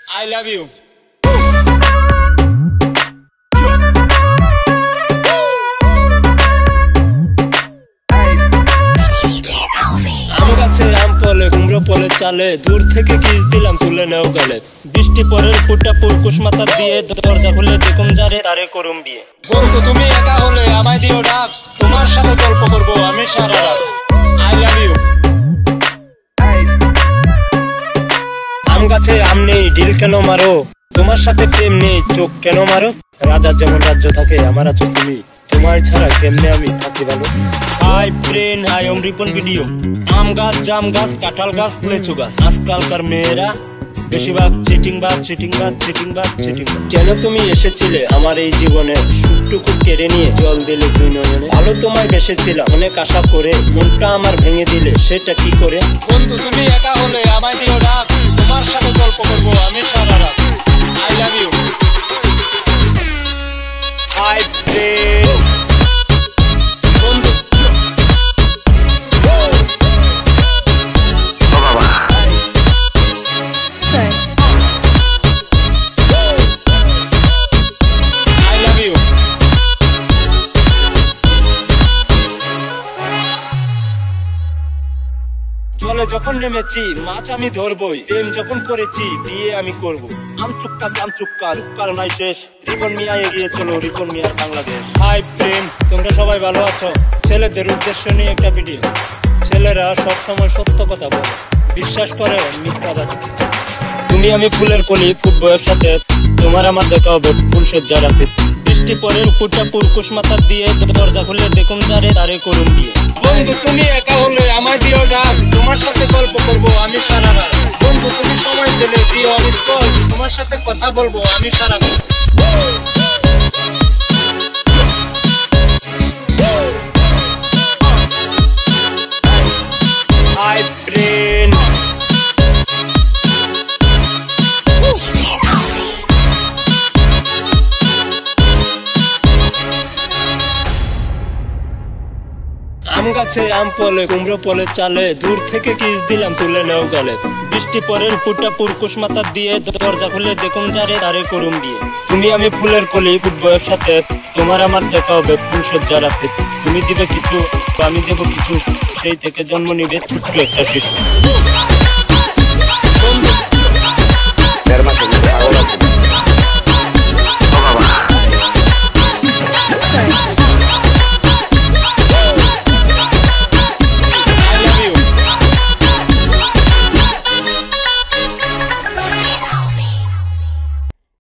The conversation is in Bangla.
I love you. আম গাছে আম ফলে কুমড়ো ফলে চালে দূর থেকে কিস দিলাম তুলে নেও গালে বৃষ্টি পরের ফুটা পুরকুশ মাথা দিয়ে দরজা খুলে দেখুন যারে তারে করুম বিয়ে। বন্ধু তুমি একা হলে আমায় দিও ডাক, তোমার সাথে গল্প করবো আমি সারা রাত। I love you. আম গাছে আম নেই ঢিল কেন মারো, তোমার সাথে প্রেম নেই চোখ কেন মারো। রাজার যেমন রাজ্য থাকে আমার আছো তুমি, তোমার ছাড়া কেমনে আমি থাকি ভালো। Hi friend hi Ripon video. আম গাছ জাম গাছ কাঁঠাল গাছ লিচু গাছ, আজকালকার মেয়েরা বেশিরভাগ চিটিং বাজ চিটিং বাজ চিটিং বাজ চিটিং। কেন তুমি এসেছিলে আমার এই জীবনে, সুখটুকু কেড়ে নিয়ে জল দিলে দুই নয়নে। ভালো তোমায় বেসেছিলাম অনেক আশা করে, মনটা আমার ভেঙে দিলে সেটা কি করে। বন্ধু তুমি একা হলে আমায় দিও ডাক, তোমার সাথে গল্প করবো আমি সারা রাত। I love you. Hi friend বন্ধু Sir. I love you. জলে যখন নেমেছি মাছ আমি ধরবই, প্রেম যখন করেছি বিয়ে আমি করব। আম চুক্কা জাম চুক্কা চুক্কার নাই শেষ, রিপন মিয়া এগিয়ে চলো রিপন মিয়ার বাংলাদেশ। হাই প্রেম তোমরা সবাই ভালো আছো, ছেলেদের উদ্দেশ্য নিয়ে একটা ভিডিও। ছেলেরা সব সময় সত্য কথা বলে, বিশ্বাস করে মিথ্যাবাদী। তুমি আমি ফুলের কলি ফুটবো একসাথে, তোমার আমার দেখা হবে ফুল সজ্জা রাতে। বৃষ্টি পরের ফুটা পুরকুশ মাথা দিয়ে দরজা খুলে দেখুন যারে তারে করুন বিয়ে। বন্ধু তুমি একা হলে আমায় দিও ডাক, তোমার সাথে গল্প করবো আমি সারা রাত। বন্ধু তুমি সময় দিলে দিও আমি কল, তোমার সাথে কথা বলবো আমি সারা রাত। হাই ফ্রেন্ড আম গাছে আম ফলে কুমড়ো ফলে চালে দূর থেকে কিস দিলাম তুলে নেও গালে। বৃষ্টি পরের ফুটা পুরকুশ মাথা দিয়ে দরজা খুলে দেখুন যারে তারে করুম বিয়ে। তুমি আমি ফুলের কলি ফুটবো একসাথে, তোমার আমার দেখা হবে ফুল সজ্জা রাতে। তুমি দিবে কিছু আমি দেবো কিছু, সেই থেকে জন্ম নিবে ছোট্ট একটা শিশু।